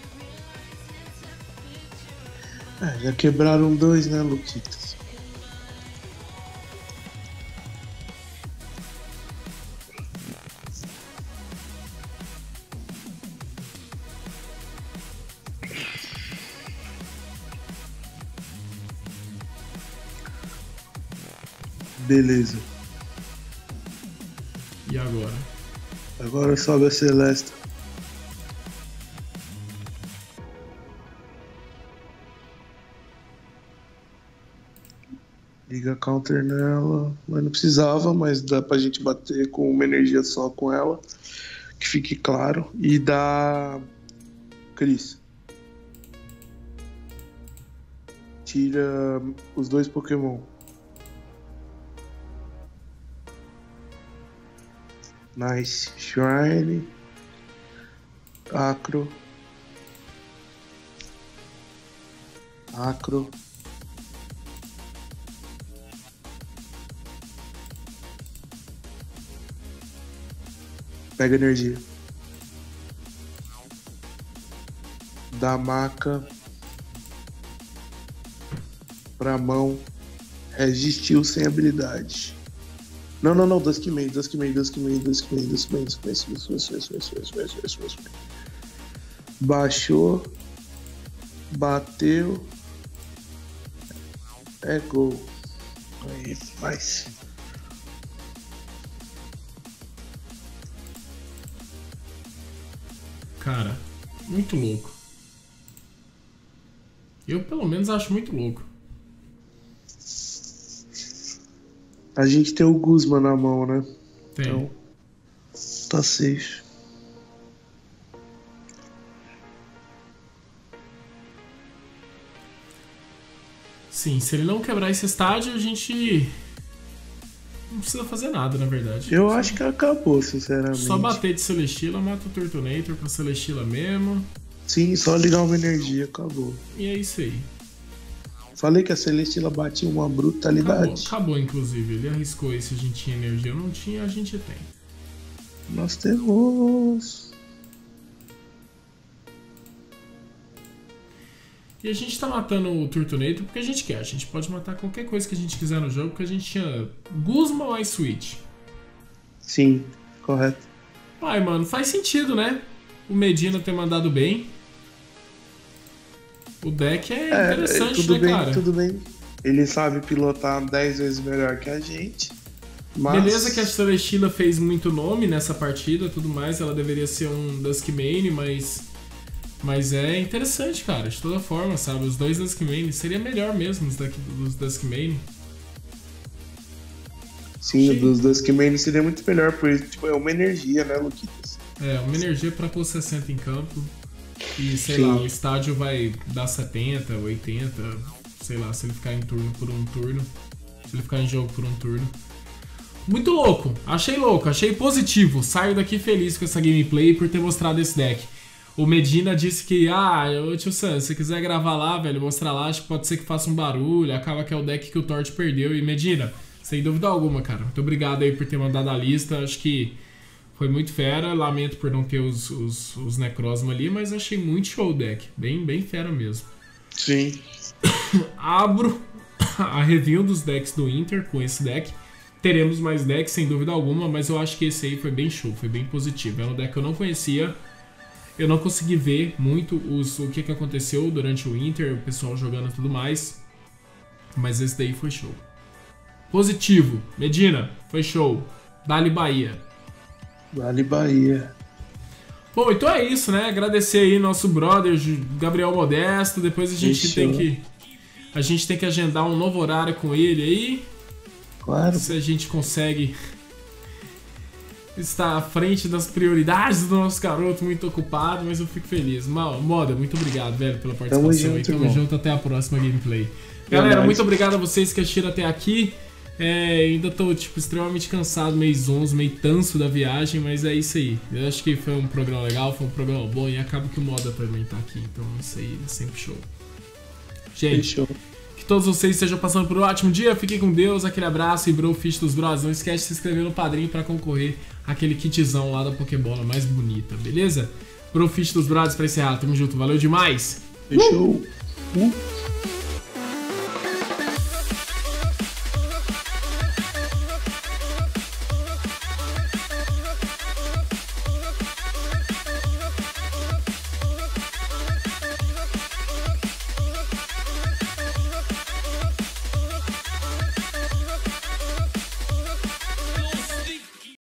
Já quebraram 2, né, Luquitas? Beleza. E agora? Agora sobe a Celeste. Liga counter nela. Mas não precisava, mas dá pra gente bater com uma energia só com ela. Que fique claro. E dá... Cris. Tira os 2 Pokémon. Nice. Shrine. Acro. Pega energia. Da maca pra mão. Resistiu sem habilidade. Não, Duskmane. Baixou. Bateu. É gol. Aí, faz. Cara, muito louco. Eu pelo menos acho muito louco. A gente tem o Guzman na mão, né? Tem. Então, tá safe. Sim, se ele não quebrar esse estádio, a gente não precisa fazer nada, na verdade. Eu acho que acabou, sinceramente. Só bater de Celesteela, mata o Turtonator pra Celesteela mesmo. Sim, só ligar uma energia, acabou. E é isso aí. Falei que a Celesteela batia uma brutalidade. Acabou, inclusive. Ele arriscou aí se a gente tinha energia ou não tinha, a gente tem. Nós temos... E a gente tá matando o Turtonator porque a gente quer. A gente pode matar qualquer coisa que a gente quiser no jogo, porque a gente tinha Guzma ou Ice Switch. Sim, correto. Ai, mano, faz sentido, né? O Medina ter mandado bem. O deck é interessante, tudo né, bem, cara? Tudo bem. Ele sabe pilotar 10 vezes melhor que a gente. Mas... Beleza que a Celesteela fez muito nome nessa partida, tudo mais. Ela deveria ser um Duskmane, mas é interessante, cara, de toda forma, sabe? Os dois Duskmane, seria melhor mesmo os Duskmane. Sim, o dos Duskmane seria muito melhor, porque tipo, é uma energia, né, Luquitas? É, uma energia pra pôr 60 em campo. E, sei Sim. lá, o estádio vai dar 70, 80, sei lá, se ele ficar em turno por um turno. Se ele ficar em jogo por um turno. Muito louco, achei positivo. Saio daqui feliz com essa gameplay por ter mostrado esse deck. O Medina disse que, tio Sam, se você quiser gravar lá, velho, mostrar lá, acho que pode ser que faça um barulho, acaba que é o deck que o Tort perdeu. E Medina, sem dúvida alguma, cara, muito obrigado aí por ter mandado a lista, acho que foi muito fera, lamento por não ter os Necrozma ali, mas achei muito show o deck, bem fera mesmo. Sim. Abro a review dos decks do Inter com esse deck. Teremos mais decks, sem dúvida alguma, mas eu acho que esse aí foi bem show, foi bem positivo. É um deck que eu não conhecia. Eu não consegui ver muito o que aconteceu durante o Inter, o pessoal jogando e tudo mais. Mas esse daí foi show. Positivo. Medina, foi show. Dali Bahia. Dali Bahia. Bom, então é isso, né? Agradecer aí nosso brother Gabriel Modesto. Depois a gente tem que agendar um novo horário com ele aí. Claro. Se a gente consegue estar à frente das prioridades do nosso garoto, muito ocupado, mas eu fico feliz. Moda, muito obrigado, velho, pela participação. Tamo junto, até a próxima gameplay. Galera, muito obrigado a vocês que assistiram até aqui. Ainda tô, extremamente cansado, meio zonzo, meio tanso da viagem, mas é isso aí. Eu acho que foi um programa legal, foi um programa bom e acaba que o Moda também tá aqui, então isso aí é sempre show. Gente, que todos vocês estejam passando por um ótimo dia, fiquem com Deus, aquele abraço e Brofish dos Bros. Não esquece de se inscrever no padrinho pra concorrer àquele kitzão lá da Pokébola mais bonita, beleza? Brofish dos Bros pra encerrar, tamo junto, valeu demais! Fechou!